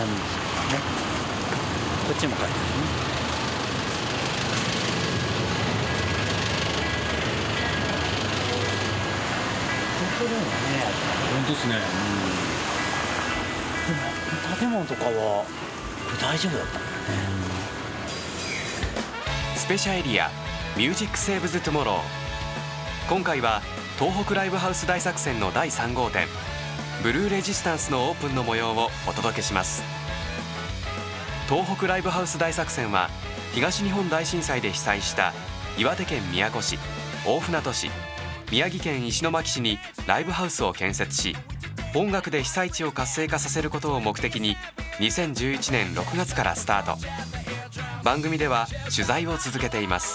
ね。こっちも書いてあるね。本当だよね。 本当ですね。 でも建物とかはこれ大丈夫だったんだよね。 スペシャエリアミュージックセーブズトゥモロー。今回は東北ライブハウス大作戦の第3号店ブルーレジスタンスのオープンの模様をお届けします。東北ライブハウス大作戦は東日本大震災で被災した岩手県宮古市、大船渡市、宮城県石巻市にライブハウスを建設し、音楽で被災地を活性化させることを目的に2011年6月からスタート。番組では取材を続けています。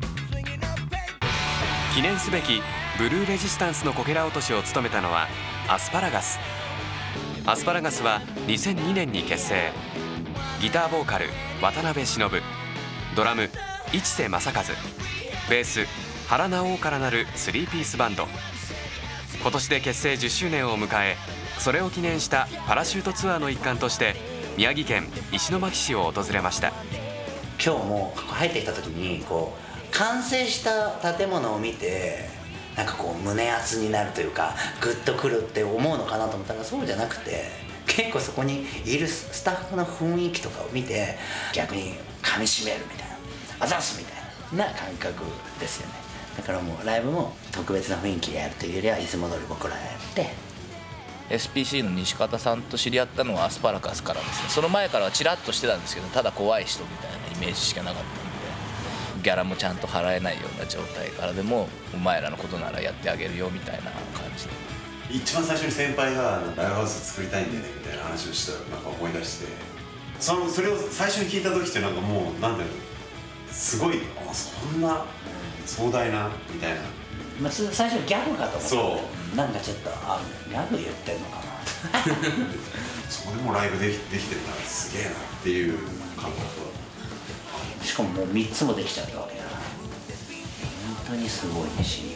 記念すべきブルーレジスタンスのこけら落としを務めたのはアスパラガス。アスパラガスは2002年に結成。ギターボーカル渡辺忍、ドラム市瀬正和、ベース原直からなる3ピースバンド。今年で結成10周年を迎え、それを記念したパラシュートツアーの一環として宮城県石巻市を訪れました。 今日も入ってきた時にこう完成した建物を見てなんかこう胸熱になるというかグッとくるって思うのかなと思ったらそうじゃなくて、結構そこにいるスタッフの雰囲気とかを見て逆に噛みしめるみたいな、あざすみたいな感覚ですよね。だからもうライブも特別な雰囲気でやるというよりはいつも通り僕らやって。 SPC の西方さんと知り合ったのはアスパラガスからですね。その前からはチラッとしてたんですけど、ただ怖い人みたいなイメージしかなかったんで、ギャラもちゃんと払えないような状態からでもお前らのことならやってあげるよみたいな感じで。 一番最初に先輩がライブハウス作りたいんだよねみたいな話をしたらなんか思い出して、それを最初に聞いた時ってなんかもうなんだろう、すごいそんな壮大なみたいな、 まあ、最初ギャグかと思った。 そうなんかちょっとギャグ言ってんのかなそこでもライブできてるからすげえなっていう感覚は。 しかももう3つもできちゃったわけだから本当にすごいし、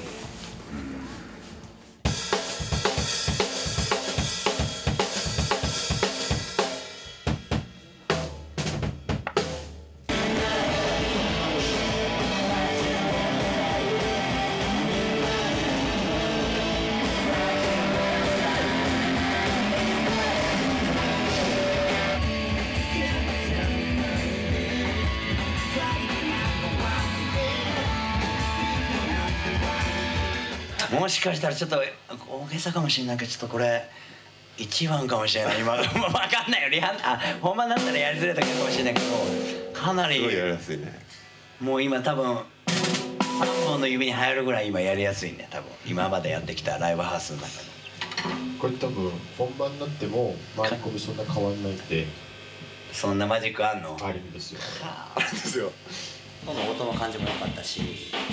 もしかしたらちょっと大げさかもしれないけど、ちょっとこれ一番かもしれない今分かんないよ。本番だったらやりづらい時かもしれないけど、かなりすごいやりやすいね。 もう今多分3本の指に入るぐらい今やりやすいね、多分今までやってきたライブハウスの中で。 これ多分本番になっても回り込みそんな変わんないんで。 そんなマジックあんの？ あるんですよ。 あれですよ。 この音の感じも良かったし、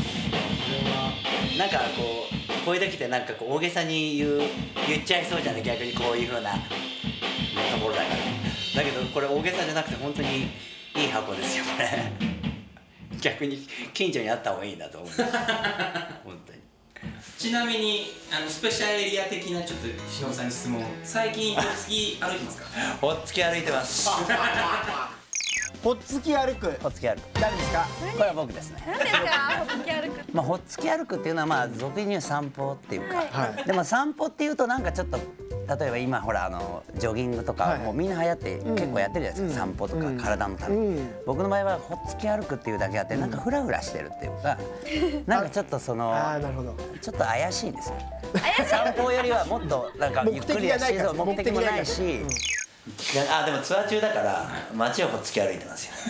なんかこういう時ってなんかこう大げさに言っちゃいそうじゃない、逆にこういう風なところだから。だけどこれ大げさじゃなくて本当にいい箱ですよこれ逆に近所にあった方がいいんだと思う本当に。 ちなみにスペシャルエリア的なちょっと篠尾さんに質問。最近ほっつき歩いてますか？ ほっつき歩いてますほっつき歩く。 ほっつき歩く。 誰ですか？ これは僕ですね。 何ですか？ほっつき歩く。 まあほっつき歩くっていうのはまあ俗に言う散歩っていうか、 はいでも散歩っていうとなんかちょっと例えば今ほらジョギングとかもうみんな流行って結構やってるじゃないですか、散歩とか体のために。僕の場合はほっつき歩くっていうだけあってなんかフラフラしてるっていうか、なんかちょっとそのなるほど。 ちょっと怪しいですよ。散歩よりはもっとなんかゆっくりだし、目的もないし。でもツアー中だから街をほっつき歩いてますよ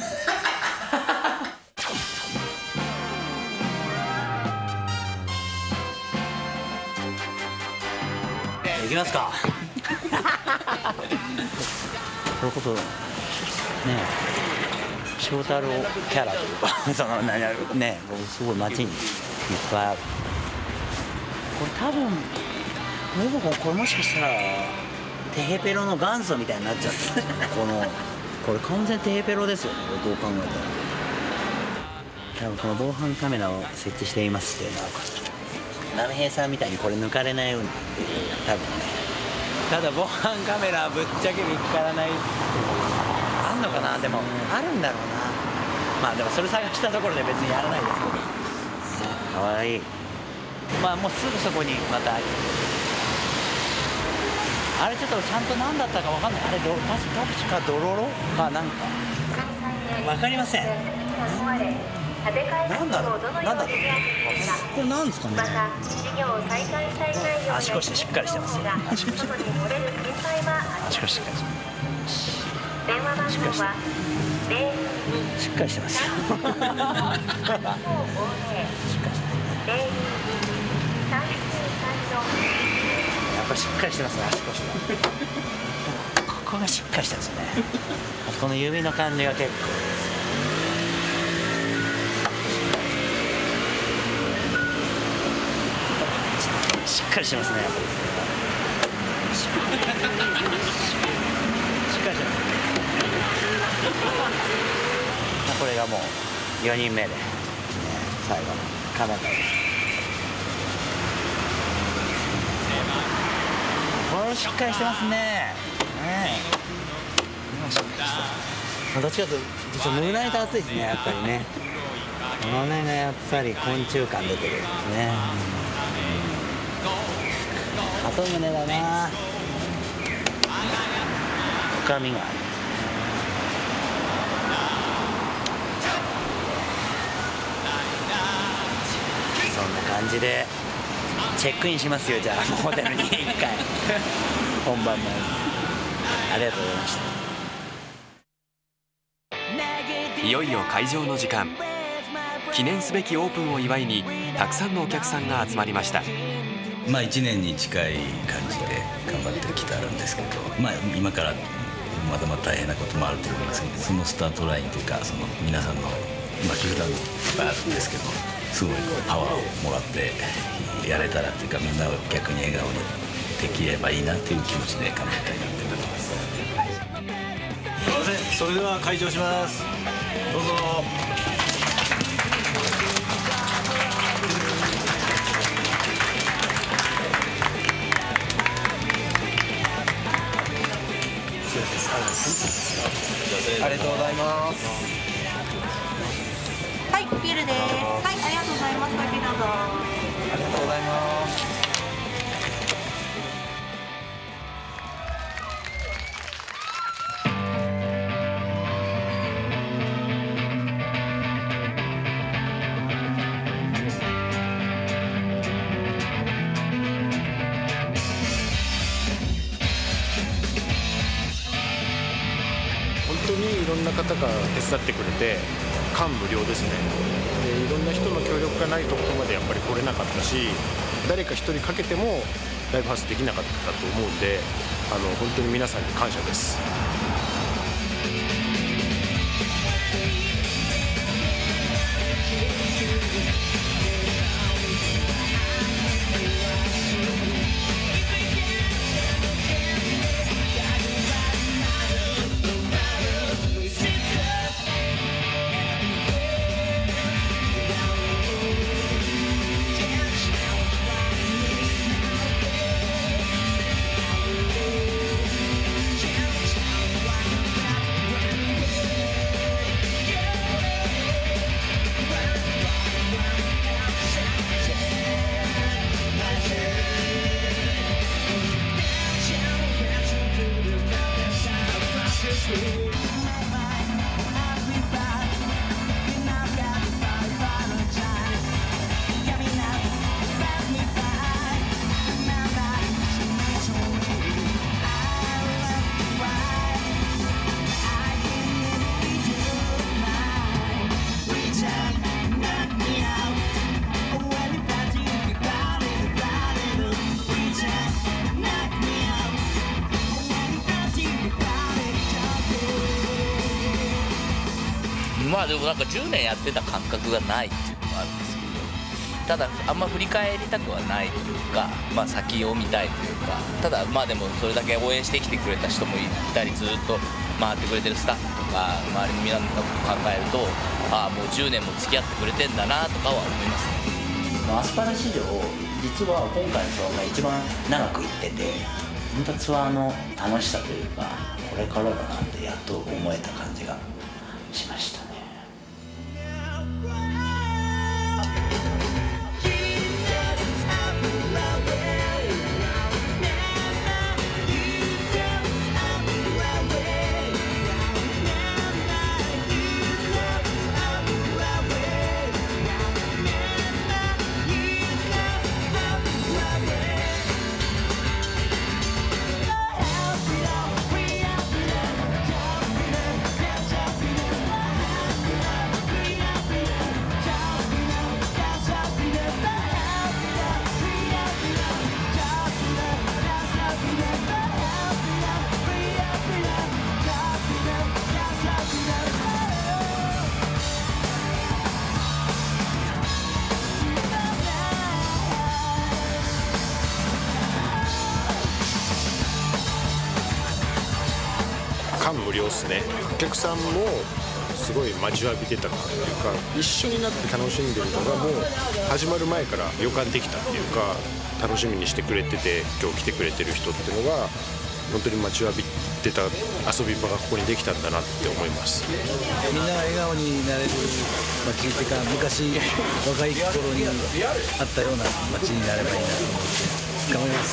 行きますかそれこそね翔太郎キャラというかそのねすごい街にいっぱいある。これ多分これもしかしたらテヘペロの元祖みたいになっちゃってこれ完全テヘペロですよね、どう考えたら。多分この防犯カメラを設置していますっていうのは波平さんみたいにこれ抜かれないようにっていう多分ねただ防犯カメラぶっちゃけ見つからない、あんのかな。でもあるんだろうな。まあでもそれ探したところで別にやらないですけど。かわいい。まあもうすぐそこにまたあれちょっとちゃんと何だったかわかんない。あれ確かドロロかなんかわかりません。なんだろう、なんだろう、これなんですかね。足腰しっかりしてます。足腰しっかりしてます。しっかりしてますよ。やっぱしっかりしてますね、足腰が。ここがしっかりしてますね。この指の感じが結構しっかりしてますね、やっぱり。しっかりしてます。これがもう4人目で、最後のカナダです。これしっかりしてますね。どっちかというと胸板厚いですね、やっぱりね。胸がやっぱり昆虫感出てるんですね。鳩胸だな。深みがある。そんな感じでチェックインしますよ。じゃあホテルに一回本番前に。ありがとうございました。 いよいよ会場の時間。記念すべきオープンを祝いにたくさんのお客さんが集まりました。 まあ1年に近い感じで頑張ってきてあるんですけど、まあ今からまだまだ大変なこともあると思いますけど、そのスタートラインというか、その皆さんの今普段いっぱいあるんですけど、すごいパワーをもらってやれたらっていうか、みんなを逆に笑顔にできればいいなっていう気持ちで頑張りたいなって思います。すいません、それでは開場します。どうぞ。 ありがとうございます。 はい、ビールです。はい、ありがとうございます。お席どうぞ。 ありがとうございます。 本当にいろんな方が手伝ってくれて感無量ですね。でいろんな人の協力がないところまでやっぱり来れなかったし、誰か一人かけてもライブハウスできなかったと思うんで、本当に皆さんに感謝です。 まあでもなんか10年やってた感覚がないっていうのもあるんですけど、ただあんま振り返りたくはないというか、まあ先を見たいというか、ただまあでもそれだけ応援してきてくれた人もいたり、ずっと回ってくれてるスタッフとか周りの皆さんのことを考えると、ああもう10年も付き合ってくれてんだなとかは思いますね。 アスパラ史上実は今回の人が一番長く行ってて、 本当ツアーの楽しさというか、これからだなってやっと思えた感じがしましたね。 感無量っすね。お客さんもすごい待ちわびてたっていうか、一緒になって楽しんでるのがもう始まる前から予感できたっていうか、楽しみにしてくれてて今日来てくれてる人っていうのが本当に待ちわびてた遊び場がここにできたんだなって思います。 みんなが笑顔になれる街っていうか、昔若い頃にあったような街になればいいなと思って頑張ります。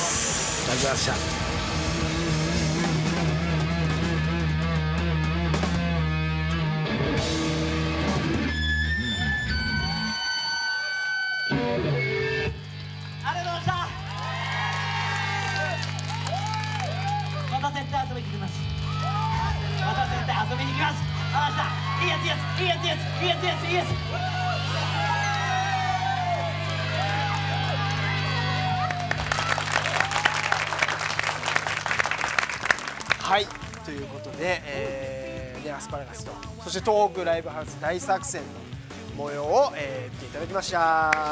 ありがとうございました。 また絶対遊びに行きます。また絶対遊びに行きます。あしたいいやついいやついいやついいやついいやついいやついいやつ。 はい、ということで、ね、アスパラガスとそして東北ライブハウス大作戦の模様を、見ていただきました。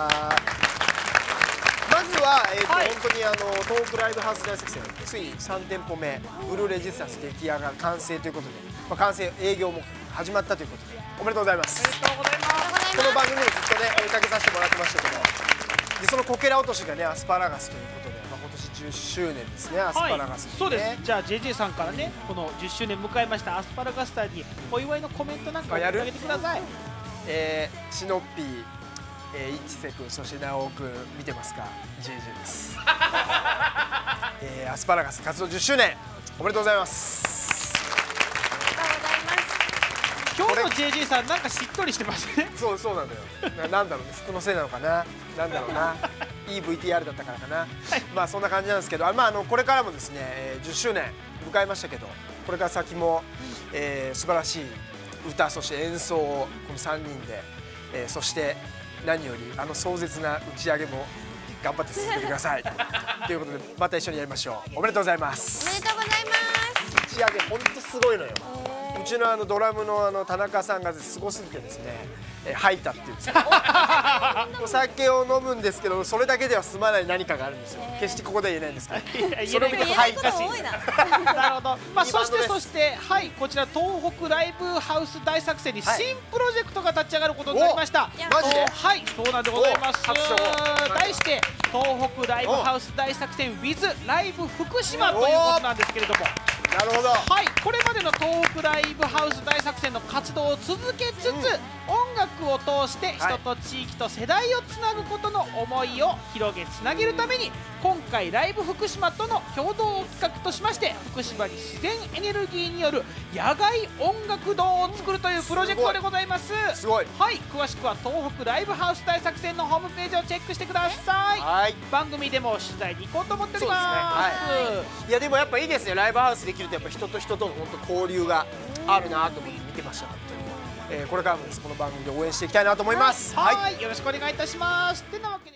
まずは、本当に東北ライブハウス大作戦ついに3店舗目ブルーレジスタンス出来上がる完成ということで、完成営業も始まったということでおめでとうございます。この番組でずっとね追いかけさせてもらってましたけど、でそのこけら落としがねアスパラガスということで、今年10周年ですね、アスパラガス、ね、 そうです。じゃあ JJ さんからねこの10周年迎えましたアスパラガスターにお祝いのコメントなんかをあげてください。 シノッピー、一瀬君、そして直くん見てますか？ JJ です。アスパラガス活動10周年おめでとうございます。 今日の JJ さんなんかしっとりしてますね。 そうなんだよ。なんだろうね、服のせいなのかな、なんだろうな。いい VTR だったからかな。はい、まあそんな感じなんですけど、これからもですね、10周年迎えましたけど、これから先も、素晴らしい歌、そして演奏をこの3人で、そして何より壮絶な打ち上げも頑張って続けてください。ということでまた一緒にやりましょう。おめでとうございます。 おめでとうございます。 打ち上げ本当すごいのよ。うちのドラムの田中さんがすごすぎてですね、吐いたっていうんですよ。お酒を飲むんですけど、それだけでは済まない何かがあるんですよ。決してここでは言えないんですけど、それを見て吐いたし。 なるほど。そしてはいこちら東北ライブハウス大作戦に新プロジェクトが立ち上がることになりました。 マジで？ はい、そうなんでございます。題して東北ライブハウス大作戦 with ライブ福島ということなんですけれども。 なるほど。 はい、これまでの東北ライブハウス大作戦の活動を続けつつ、音楽を通して人と地域と世代をつなぐことの思いを広げつなげるために、今回ライブ福島との共同企画としまして、福島に自然エネルギーによる野外音楽堂を作るというプロジェクトでございます。 すごい。 はい、詳しくは東北ライブハウス大作戦のホームページをチェックしてください。はい、番組でも取材に行こうと思っております。 いやでもやっぱいいですね、ライブハウスできるとやっぱ人と人との本当交流があるなと思って見てました。これからもですこの番組で応援していきたいなと思います。 はい、よろしくお願いいたします。てなわけで